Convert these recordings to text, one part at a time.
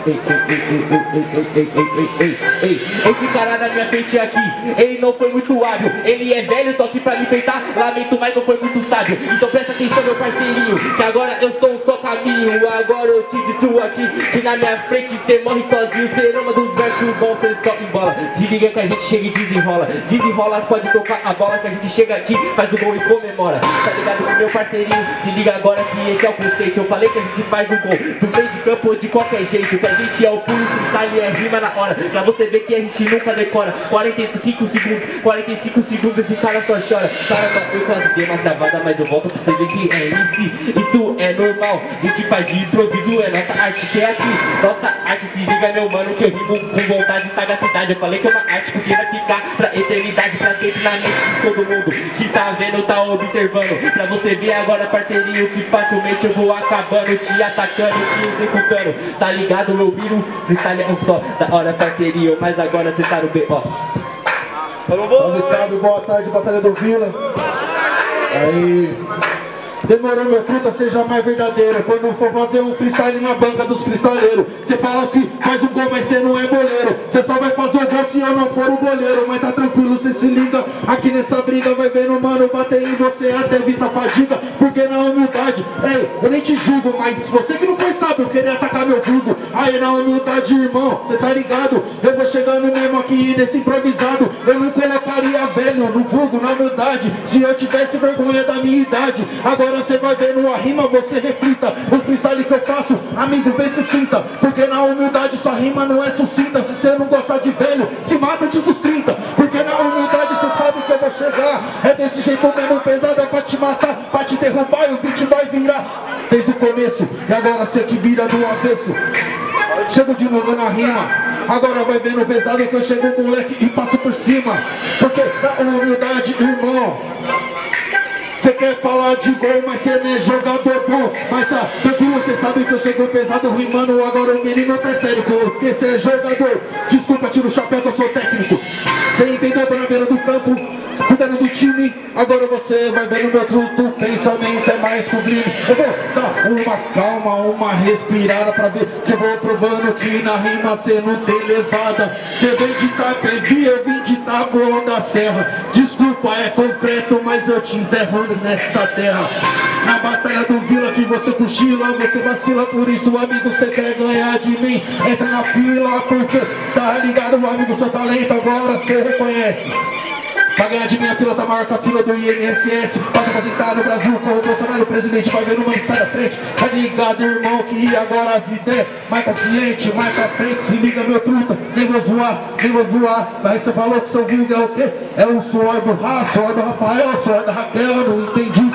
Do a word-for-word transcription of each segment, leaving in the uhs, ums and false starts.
ei, ei, ei, ei, ei. Esse cara na minha frente aqui, ele não foi muito hábil. Ele é velho, só que pra me enfeitar, lamento, mas não foi muito sábio. Então presta atenção, meu parceirinho, que agora eu sou um só caminho. Agora eu te destruo aqui, que na minha frente cê morre sozinho. Cê ama dos versos bons, cê só embola. Se liga que a gente chega e desenrola. Desenrola, pode tocar a bola, que a gente chega aqui, faz o gol e comemora. Tá ligado com meu parceirinho? Se liga agora que esse é o conceito. Eu falei que a gente faz o gol do meio de campo ou de qualquer jeito, que a gente é o puro freestyle, é rima na hora. Pra você ver que a gente nunca decora. Quarenta e cinco segundos, quarenta e cinco segundos, esse cara só chora. Caramba, eu quase dei uma travada, mas eu volto pra você ver que é isso. Isso é normal, a gente faz de improviso, é nossa arte que é aqui. Nossa arte, se liga meu mano, que eu rimo com vontade e sagacidade. Eu falei que é uma arte porque vai ficar pra eternidade, pra sempre na mente de todo mundo que tá vendo, tá observando. Pra você ver agora, parceirinho, que facilmente eu vou acabando, te atacando, te executando. Tá ligado, meu viro, freestyle é um só. Da hora, parceirinho, mas agora cê tá no B O. Salve, salve, boa tarde, Batalha do Vila. Aí, demorou, meu truta, seja mais verdadeiro. Quando for fazer um freestyle na banca dos freestyleiros, você fala que faz um gol, mas você não é goleiro. Você só vai fazer o gol se eu não for o goleiro. Mas tá tranquilo, você se liga aqui nessa briga. Vai vendo, mano, bater em você até evita fadiga. Porque na humildade, ei, eu nem te julgo, mas você que não foi sábio, eu queria atacar meu vulgo. Aí na humildade, irmão, você tá ligado? Eu vou chegando mesmo aqui nesse improvisado. Eu não colocaria velho no vulgo, na humildade, se eu tivesse vergonha da minha idade. Agora você vai ver numa rima, você reflita. O freestyle que eu faço, amigo, vê se sinta. Porque na humildade sua rima não é sucinta. Se você não gostar de velho, se mata antes dos trinta. Porque na humildade você sabe que eu vou chegar. É desse jeito mesmo, pesado, é pra te matar, pra te derrubar, e o beat vai virar desde o começo. E agora você que vira do avesso. Chego de novo na rima. Agora vai vendo pesado que eu chego moleque e passo por cima. Porque na humildade, irmão, você quer falar de gol, mas você não é jogador bom. Mas tá tranquilo, você sabe que eu chego pesado rimando. Agora o menino tá histérico, porque você é jogador. Desculpa, tira o chapéu que eu sou técnico. Você entendeu? Tô na beira do campo, cuidando do time. Agora você vai vendo meu truto, o pensamento é mais sublime. Eu vou dar uma calma, uma respirada pra ver que eu vou provando que na rima cê não tem levada. Cê vem de Itapevi, eu vim de Taboão da Serra. Desculpa, é concreto, mas eu te enterro nessa terra. Na batalha do Vila que você cochila, você vacila, por isso amigo, você quer ganhar de mim. Entra na fila, porque tá ligado, amigo, seu talento agora cê reconhece. Pra ganhar de minha fila tá maior que a fila do I N S S. Passa pra tentar no Brasil com o Bolsonaro presidente. Vai ver no mano, sai da frente. Tá ligado, irmão, que agora as ideias mais consciente, mais pra frente. Se liga, meu truta, nem vou zoar, nem vou zoar. Mas você falou que seu vulgo é o quê? É o suor do Ra, suor do Rafael, suor da Raquel, eu não entendi.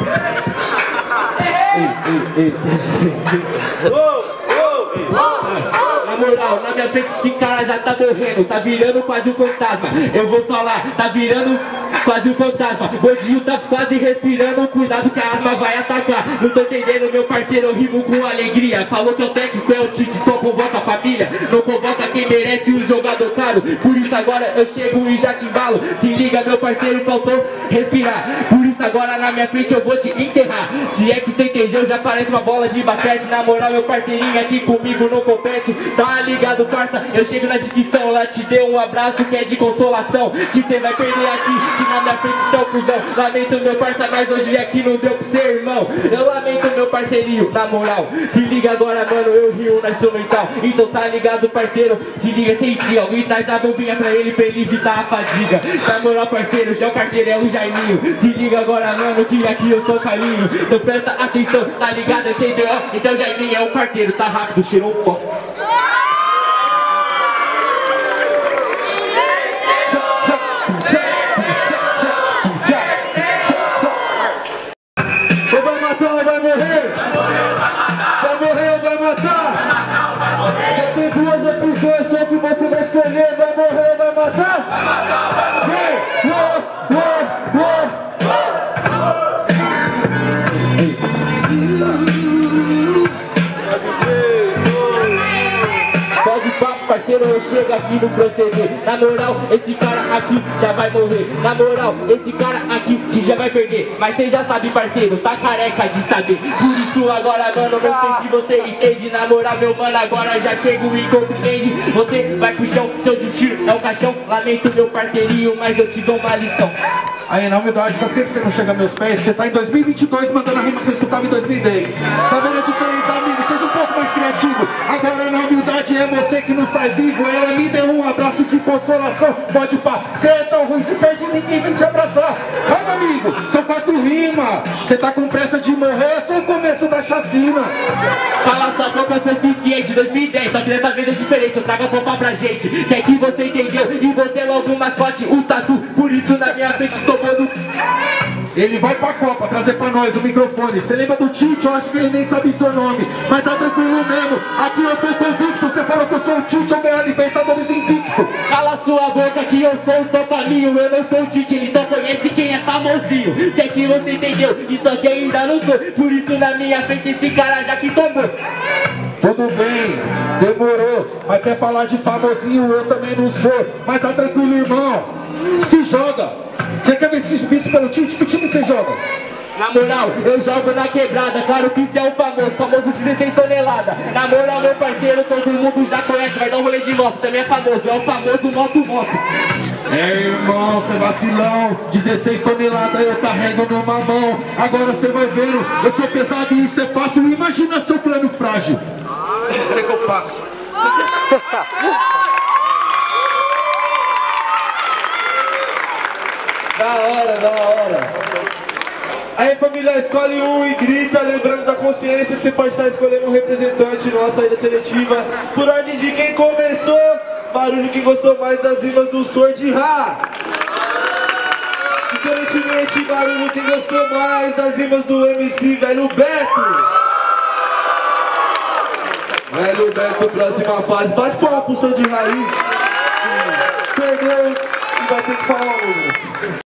Ei, ei, ei. Na moral, na minha frente esse cara já tá morrendo, tá virando quase um fantasma. Eu vou falar, tá virando quase um fantasma. O Godinho tá quase respirando, cuidado que a asma vai atacar. Não tô entendendo, meu parceiro, eu rimo com alegria. Falou que o técnico é o Tite, só convoca a família. Não convoca quem merece um jogador caro. Por isso agora eu chego e já te embalo. Se liga, meu parceiro, faltou respirar. Por isso agora na minha frente eu vou te enterrar. Se é que você entendeu, já parece uma bola de basquete. Na moral, meu parceirinho aqui comigo não compete. Tá ligado, parça? Eu chego na descrição, lá te deu um abraço que é de consolação. Que cê vai perder aqui, que na minha frente seu cuzão. Lamento, meu parça, mas hoje aqui não deu pro ser irmão. Eu lamento, meu parceirinho, na moral. Se liga agora, mano, eu rio na instrumental. Então tá ligado, parceiro? Se liga sem trio, alguém traz a bombinha pra ele, pra ele evitar a fadiga. Na moral, parceiro, já o carteiro é o Jaiminho. Se liga agora, mano, que aqui eu sou Calinho. Então presta atenção, tá ligado? Esse é, esse é o Jaiminho, é o carteiro, tá rápido, tirou um pouco. parceiro, eu chego aqui no proceder. Na moral, esse cara aqui já vai morrer. Na moral, esse cara aqui que já vai perder. Mas cê já sabe, parceiro, tá careca de saber. Por isso agora, mano, não sei se você entende. Na moral, meu mano, agora já chego e compreende. Você vai pro chão, seu destino é o caixão. Lamento, meu parceirinho, mas eu te dou uma lição. Aí, na humildade, sabe por que você não chega a meus pés? Você tá em dois mil e vinte e dois mandando a rima que eu escutava em dois mil e dez. Tá vendo a diferença, amigo? Seja um pouco mais criativo. Agora, na humildade, é você que não sai vivo. Ela me deu um abraço de consolação. Pode pá, você é tão ruim, se perde, ninguém vem te abraçar. Calma, amigo, são quatro rimas. Você tá com pressa de morrer, é só o começo da chacina. Fala sua boca suficiente, dois mil e dez, só que dessa vez é diferente, eu trago a popa pra gente. Se é que você entendeu, e você é logo um mascote, um tatu, por isso na minha frente tomando. Ele vai pra Copa trazer pra nós o microfone. Você lembra do Tite? Eu acho que ele nem sabe seu nome. Mas tá tranquilo mesmo, aqui eu tô convicto. Você falou que eu sou o Tite, eu ganho a Libertadores invicto. Cala sua boca que eu sou o seu caminho. Eu não sou o Tite, ele só conhece quem é famosinho. Se é que você entendeu, e só que ainda não sou. Por isso na minha frente esse cara já que tombou. Tudo bem, demorou. Mas quer falar de famosinho, eu também não sou. Mas tá tranquilo, irmão, se joga. Você quer ver esses bichos pelo Tite? Que time você joga? Na moral, eu jogo na quebrada, claro que isso é o famoso, famoso dezesseis toneladas. Na moral, meu parceiro, todo mundo já conhece, vai dar um rolê de moto, também é famoso, é o famoso moto-moto. É, irmão, cê vacilão, dezesseis toneladas eu carrego numa mão. Agora cê vai vendo, eu sou pesado e isso é fácil. Imagina seu plano frágil. O que é que eu faço? Da hora, da hora. Aí, família, escolhe um e grita, lembrando da consciência que você pode estar escolhendo um representante numa saída seletiva. Por ordem de quem começou, barulho quem gostou mais das rimas do Sword Ra. Diferentemente, barulho quem gostou mais das rimas do M C Velho Beto. Velho Beto, próxima fase. Bate palma pro Sword Ra aí. Perdeu e vai ter que falar um.